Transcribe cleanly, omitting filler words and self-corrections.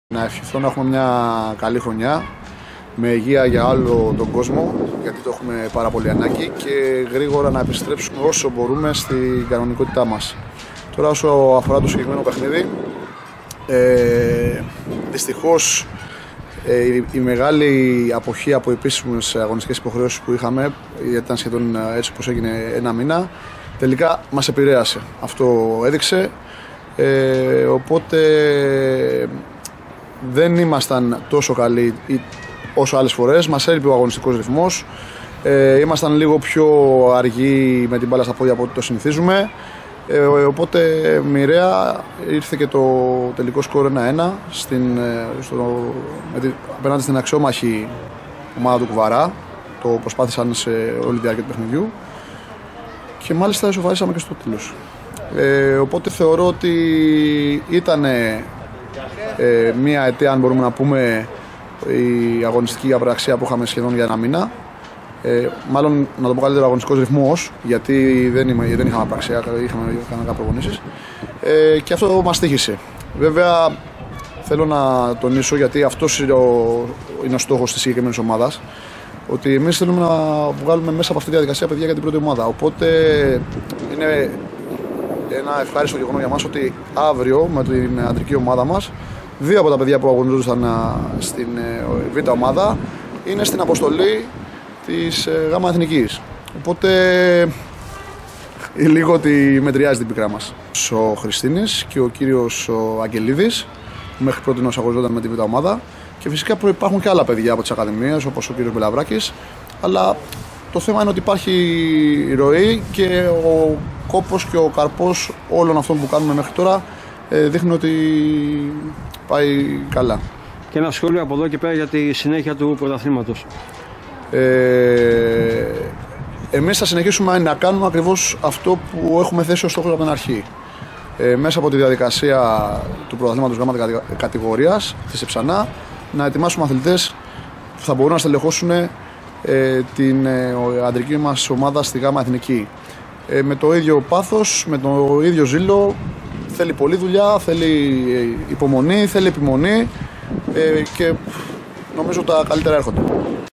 Να ευχηθώ να έχουμε μια καλή χρονιά με υγεία για όλο τον κόσμο, γιατί το έχουμε πάρα πολύ ανάγκη, και γρήγορα να επιστρέψουμε όσο μπορούμε στην κανονικότητά μας. Τώρα, όσο αφορά το συγκεκριμένο παιχνίδι, δυστυχώς η μεγάλη αποχή από επίσημες αγωνιστικές υποχρεώσεις που είχαμε, γιατί ήταν σχεδόν έτσι όπως έγινε ένα μήνα, τελικά μας επηρέασε. Αυτό έδειξε, οπότε δεν ήμασταν τόσο καλοί όσο άλλες φορές. Μας έλειπε ο αγωνιστικός ρυθμός, ήμασταν λίγο πιο αργοί με την μπάλα στα πόδια από ό,τι το συνηθίζουμε, οπότε μοιραία ήρθε και το τελικό σκορ 1-1 απέναντι στην αξιόμαχη ομάδα του Κουβαρά. Το προσπάθησαν σε όλη τη διάρκεια του παιχνιδιού και μάλιστα ισοφαρίσαμε και στο τέλος. Οπότε θεωρώ ότι ήταν μία αιτία, αν μπορούμε να πούμε, η αγωνιστική απραξία που είχαμε σχεδόν για ένα μήνα. Μάλλον να το πω καλύτερο, αγωνιστικός ρυθμός, γιατί δεν είχαμε απραξία, είχαμε κανένα προπονήσεις, και αυτό μας τύχησε. Βέβαια θέλω να τονίσω, γιατί αυτός είναι ο στόχος της συγκεκριμένης ομάδας, ότι εμείς θέλουμε να βγάλουμε μέσα από αυτή τη διαδικασία παιδιά για την πρώτη ομάδα. Οπότε είναι ένα ευχάριστο γεγονός για μας ότι αύριο με την αντρική ομάδα μας, δύο από τα παιδιά που αγωνίζονταν στην Β' ομάδα είναι στην αποστολή της Γ' Εθνικής. Οπότε λίγο ότι μετριάζει την πικρά μας. Ο Χριστίνης και ο κύριος ο Αγγελίδης, που μέχρι πρώτη αγωνιζόταν με τη Β' ομάδα, και φυσικά υπάρχουν και άλλα παιδιά από τις ακαδημίες, όπως ο κύριος Μπελαβράκης, αλλά το θέμα είναι ότι υπάρχει ροή και ο κόπος και ο καρπός όλων αυτών που κάνουμε μέχρι τώρα δείχνει ότι πάει καλά. Και ένα σχόλιο από εδώ και πέρα για τη συνέχεια του πρωταθλήματος. Εμείς θα συνεχίσουμε να κάνουμε ακριβώς αυτό που έχουμε θέσει ως στόχο από την αρχή. Μέσα από τη διαδικασία του πρωταθλήματος Γ' κατηγορίας της Εψανά, να ετοιμάσουμε αθλητές που θα μπορούν να στελεχώσουν την αντρική μας ομάδα στη Γ' Εθνική. Με το ίδιο πάθος, με το ίδιο ζήλο. Θέλει πολλή δουλειά, θέλει υπομονή, θέλει επιμονή, και νομίζω τα καλύτερα έρχονται.